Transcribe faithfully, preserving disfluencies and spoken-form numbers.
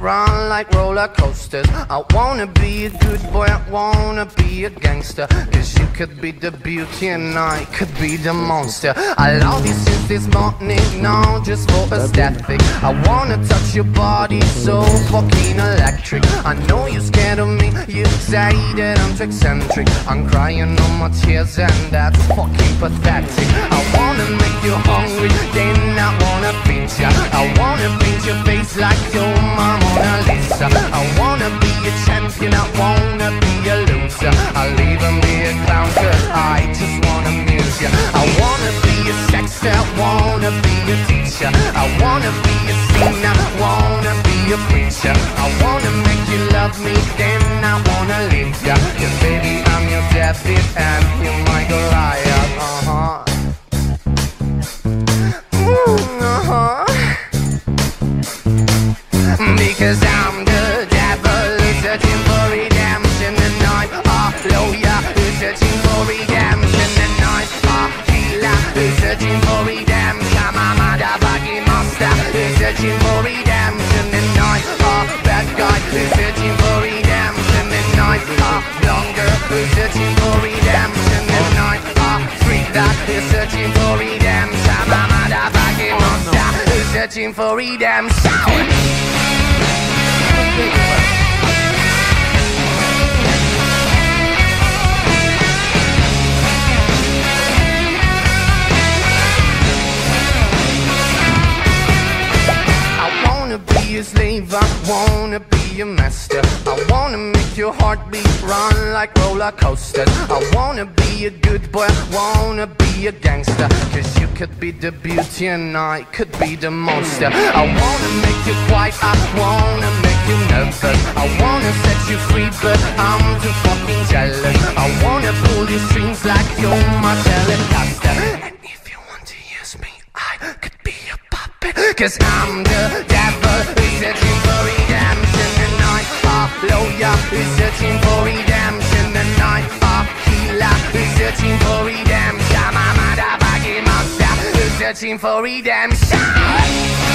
run like roller coasters. I wanna be a good boy, I wanna be a gangster. Cause you could be the beauty and I could be the monster. I love you since this morning, no, just for aesthetic. I wanna touch your body so fucking electric. I know you're scared of me, you say that I'm too eccentric. I'm crying on my tears and that's fucking pathetic. I wanna make you hungry, then I wanna feed ya. I wanna paint your face like your mama Mona Lisa. I wanna be a champion, I wanna be a loser. I'll even be a clown cause I just wanna amuse ya. I wanna be a sexter, I wanna be a teacher. I wanna be a singer, I wanna be a preacher. I wanna make you love me, then I wanna leave ya. Cause baby I'm your David and you're my Goliath. Uh-huh. Mm, uh-huh. Because I'm the devil who's searching for redemption, and I'm a lawyer who's searching for redemption, and I'm a healer who's searching for redemption. I'm a motherfucking monster who's searching for redemption, and I'm a bad guy who's searching for redemption, and I'm a blonde girl who's searching for redemption, and I'm a freak that is searching for redemption. I'm a motherfucking monster who's searching for redemption. I wanna be a slave, I wanna be a master. I wanna make your heartbeat run like roller coasters. I wanna be a good boy, I wanna be a gangster. Cause you could be the beauty and I could be the monster. I wanna make you quiet, I wanna make you nervous. I wanna set you free but I'm too fucking jealous. I wanna pull your strings like you're my Telecaster. And if you want to use me, I could be a puppet. Cause I'm the devil who's searching for redemption, and I'm a lawyer who's searching for redemption, and I'm a healer who's searching for redemption. I'm a motherfucking monster who's searching for redemption.